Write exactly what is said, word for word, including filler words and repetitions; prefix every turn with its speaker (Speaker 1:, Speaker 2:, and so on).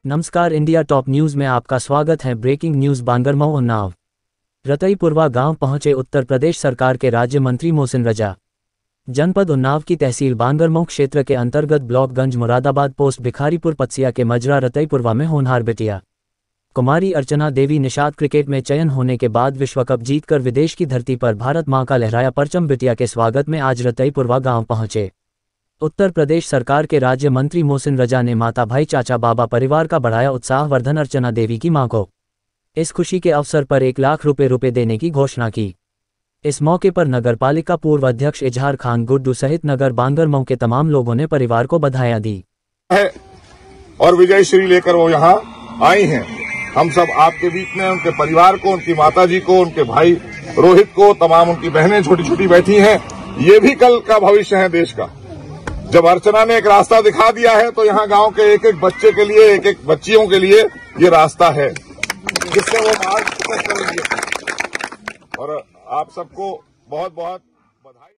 Speaker 1: नमस्कार, India top news में आपका स्वागत है। Breaking news. बांगरमऊ उन्नाव रतईपुरवा गांव पहुंचे उत्तर प्रदेश सरकार के राज्य मंत्री मोहसिन रजा। जनपद उन्नाव की तहसील बांगरमऊ क्षेत्र के अंतर्गत ब्लॉक गंज मुरादाबाद पोस्ट भिखारीपुर पत्सिया के मजरा रतईपुरवा में होनहार बिटिया कुमारी अर्चना देवी निषाद क्रिकेट में चयन होने के बाद विश्व कप जीतकर विदेश की धरती पर भारत मां का लहराया परचम बिटिया के स्वागत में आज रतईपुरवा गांव पहुंचे उत्तर प्रदेश सरकार के राज्य मंत्री मोहसिन रजा ने माता भाई चाचा बाबा परिवार का बढ़ाया उत्साह वर्धन। अर्चना देवी की मां को इस खुशी के अवसर पर एक लाख रुपए रुपए देने की घोषणा की। इस मौके पर नगरपालिका पूर्व अध्यक्ष इजहार खान गुड्डू सहित नगर बांगरमऊ के तमाम लोगों ने परिवार को बधाइयां दी
Speaker 2: है और विजय श्री लेकर वो यहाँ आई हैं। हम सब आपके बीच में उनके परिवार को, उनकी माताजी को, उनके भाई रोहित को, तमाम उनकी बहनें छोटी छोटी बैठी हैं। ये भी कल का भविष्य है देश का। जब अर्चना ने एक रास्ता दिखा दिया है तो यहाँ गांव के एक एक बच्चे के लिए, एक एक बच्चियों के लिए ये रास्ता है जिससे वो मार्ग करेंगे। और आप सबको बहुत बहुत बधाई।